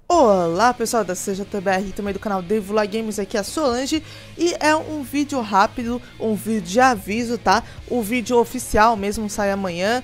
Olá pessoal da CJTBR, também do canal Devlog Games, aqui é a Solange. E é um vídeo rápido, um vídeo de aviso, tá? O vídeo oficial mesmo sai amanhã.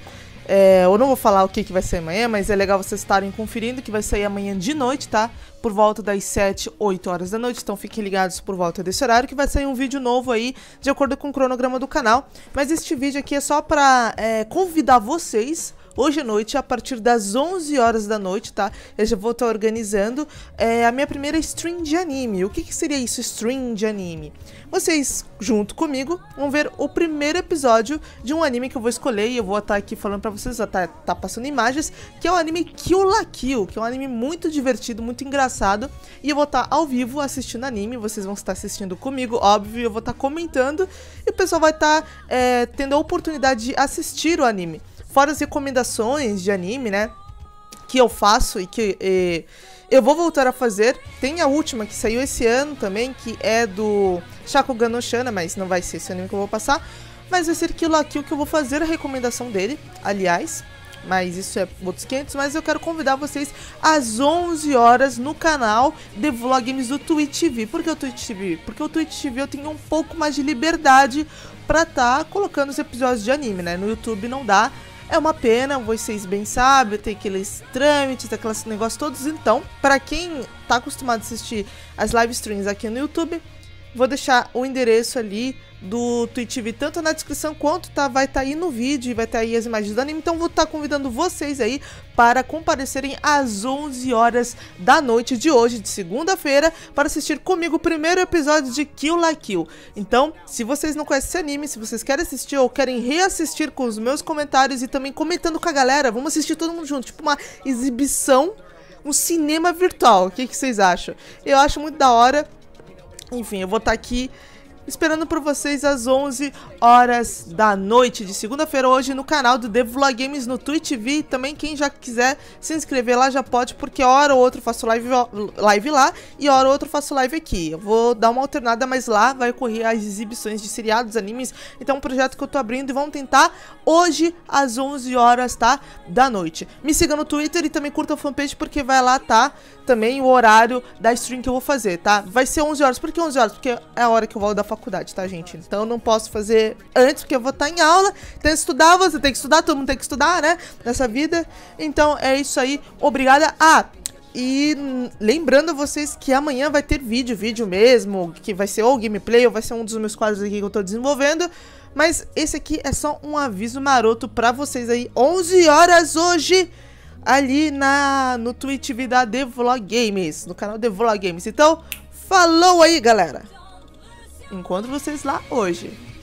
Eu não vou falar o que vai sair amanhã, mas é legal vocês estarem conferindo que vai sair amanhã de noite, tá? Por volta das 7, 8 horas da noite, então fiquem ligados por volta desse horário que vai sair um vídeo novo aí, de acordo com o cronograma do canal. Mas este vídeo aqui é só pra convidar vocês, hoje à noite, a partir das 11 horas da noite, tá? Eu já vou estar organizando a minha primeira stream de anime. O que seria isso, stream de anime? Vocês, junto comigo, vão ver o primeiro episódio de um anime que eu vou escolher e eu vou estar aqui falando pra vocês, tá passando imagens, que é o anime Kill la Kill, que é um anime muito divertido, muito engraçado, e eu vou estar ao vivo assistindo anime, vocês vão estar assistindo comigo, óbvio, eu vou estar comentando, e o pessoal vai estar tendo a oportunidade de assistir o anime. Fora as recomendações de anime, né, que eu faço e que eu vou voltar a fazer. Tem a última que saiu esse ano também, que é do Shakugan no Shana, mas não vai ser esse anime que eu vou passar. Mas vai ser Kill la Kill que eu vou fazer a recomendação dele, aliás. Mas isso é outros 500, mas eu quero convidar vocês às 11 horas no canal Devlog Games do Twitch TV. Por que o Twitch TV? Porque o Twitch TV eu tenho um pouco mais de liberdade pra estar colocando os episódios de anime, né? No YouTube não dá. É uma pena, vocês bem sabem, tem aqueles trâmites, aqueles negócios todos. Então, pra quem tá acostumado a assistir as live streams aqui no YouTube, vou deixar o endereço ali do Twitch TV, tanto na descrição quanto vai estar aí no vídeo, e vai estar aí as imagens do anime. Então vou estar convidando vocês aí para comparecerem às 11 horas da noite de hoje, de segunda-feira, para assistir comigo o primeiro episódio de Kill la Kill. Então, se vocês não conhecem esse anime, se vocês querem assistir ou querem reassistir com os meus comentários e também comentando com a galera, vamos assistir todo mundo junto, tipo uma exibição, um cinema virtual. O que vocês acham? Eu acho muito da hora. Enfim, eu vou estar aqui esperando por vocês às 11 horas da noite de segunda-feira, hoje no canal do Devlog Games no Twitch TV. Também quem já quiser se inscrever lá já pode, porque hora ou outra eu faço live lá e hora ou outra eu faço live aqui. Eu vou dar uma alternada, mas lá vai ocorrer as exibições de seriados, animes. Então é um projeto que eu tô abrindo e vamos tentar hoje às 11 horas, tá? Da noite. Me siga no Twitter e também curta a fanpage, porque vai lá, tá? Também o horário da stream que eu vou fazer, tá? Vai ser 11 horas. Por que 11 horas? Porque é a hora que eu volto da faculdade, tá, gente? Então eu não posso fazer antes, porque eu vou estar em aula. Tem que estudar, você tem que estudar, todo mundo tem que estudar, né? Nessa vida. Então é isso aí. Obrigada. E lembrando a vocês que amanhã vai ter vídeo mesmo, que vai ser ou gameplay ou vai ser um dos meus quadros aqui que eu tô desenvolvendo. Mas esse aqui é só um aviso maroto pra vocês aí. 11 horas hoje, ali no Twitch TV da Devlog Games, no canal Devlog Games. Então, falou aí, galera! Encontro vocês lá hoje.